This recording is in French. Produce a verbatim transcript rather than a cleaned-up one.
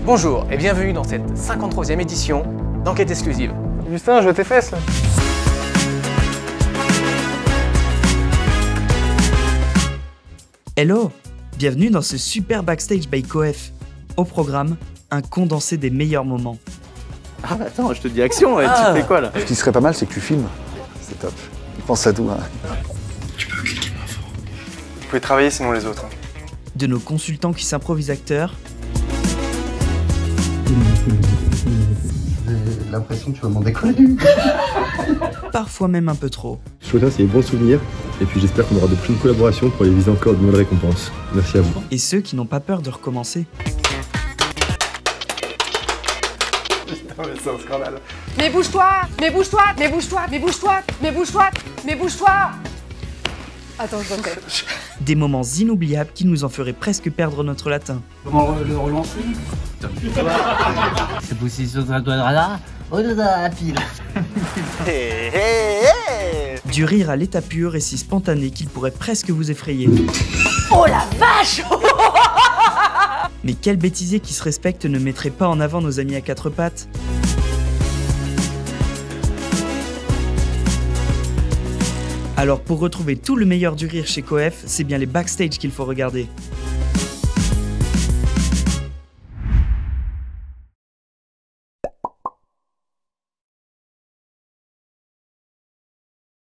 Bonjour et bienvenue dans cette cinquante-troisième édition d'Enquête exclusive. Justin, je veux tes fesses là. Hello, bienvenue dans ce super backstage by Coef. Au programme, un condensé des meilleurs moments. Ah bah attends, je te dis action, ouais, Ah. tu fais quoi là? Ce qui serait pas mal, c'est que tu filmes. C'est top. Pense à tout. Hein. Vous pouvez travailler sinon les autres. De nos consultants qui s'improvisent acteurs, J'ai l'impression que tu vas m'en décoller. parfois même un peu trop. Je retiens, c'est des bons souvenirs. Et puis j'espère qu'on aura de prochaines collaborations pour les viser encore de nouvelles récompenses. Merci à vous. Et ceux qui n'ont pas peur de recommencer. C'est un scandale. Mais bouge-toi, mais bouge-toi, mais bouge-toi, mais bouge-toi, mais bouge-toi, mais bouge-toi. Attends, je refais. Des moments inoubliables qui nous en feraient presque perdre notre latin. Comment le relancer? C'est position sur le doigt de radar au dos de la pile. Du rire à l'état pur et si spontané qu'il pourrait presque vous effrayer. Oh la vache. Mais quel bêtisier qui se respecte ne mettrait pas en avant nos amis à quatre pattes? Alors pour retrouver tout le meilleur du rire chez Coef, c'est bien les backstage qu'il faut regarder.